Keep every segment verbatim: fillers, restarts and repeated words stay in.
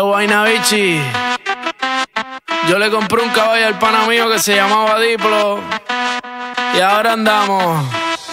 Guaynabichi. Yo le compré un caballo al pana mío que se llamaba Diplo. Y ahora andamos.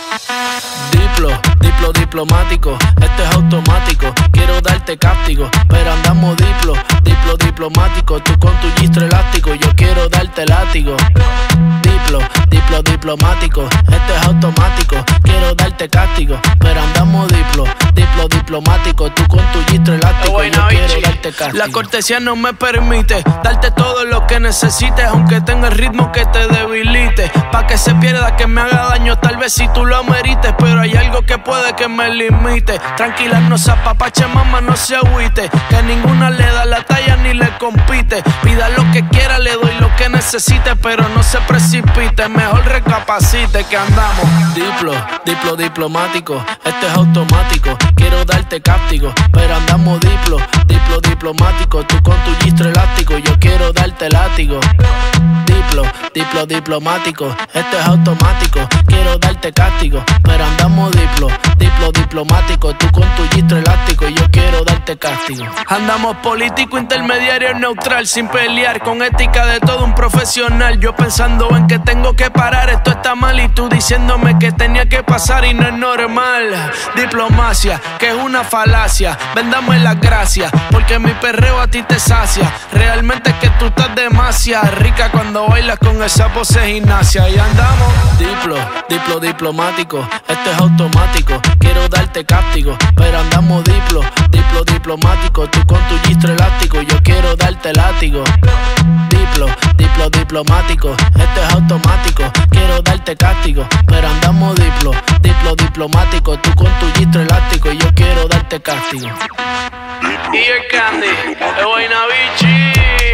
Diplo, Diplo diplomático. Esto es automático. Quiero darte cáptico, pero andamos Diplo, Diplo diplomático. Tú con tu gistro elástico, yo quiero darte látigo. Diplo, Diplo diplomático. Esto es automático. Quiero darte cáptico, pero andamos Diplo, Diplo diplomático. Tú con tu gistro elástico, yo quiero darte cáptico. La cortesía no me permite darte todo lo que necesites, aunque tenga el ritmo que te debilite. Pa' que se pierda, que me haga daño, tal vez si tú lo amerites, pero hay algo que puede que me limite. Tranquila, no se apapache, mamá, no se agüite, que ninguna le da la talla ni le compite. Pida lo que quiera, le doy lo que necesite, pero no se precipite, mejor recapacite que andamos. Diplo, Diplo diplomático, esto es automático. Quiero darte cáptico, pero andamos Diplo, Diplo diplomático. Tú con tu gistro elástico, yo quiero darte látigo. Diplo, Diplo diplomático, esto es automático. Quiero darte cáptico, pero andamos Diplo, Diplo diplomático. Tú con tu gistro elástico, yo quiero darte cáptico. Andamos político, intermediario, neutral, sin pelear, con ética de todo un profesional. Yo pensando en que tengo que parar, esto está mal, y tú diciéndome que tenía que pasar y no es normal. Diplomacia, que es una falacia. Vendame las gracias, porque mi perreo a ti te sacia. Realmente es que tú estás demasiado rica cuando bailas con esa pose gimnasia. Y andamos Diplo, Diplo diplomático, esto es automático. Quiero darte cáptico, pero andamos Diplo, Diplo diplomático. Tú con tu gistro elástico, yo quiero darte látigo. Diplo, Diplo diplomático, esto es automático. Quiero darte cáptico, pero andamos Diplo, Diplo diplomático. Tú con tu gistro elástico, yo quiero darte cáptico. Y el Candy, el Guaynabichi,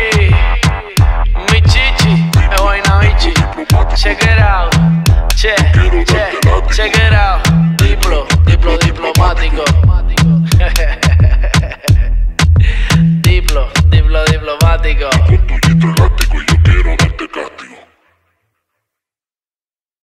mi chichi, el Guaynabichi. Check it out, check, check, check it out. Diplo, Diplo diplomático. Diplo, Diplo diplomático.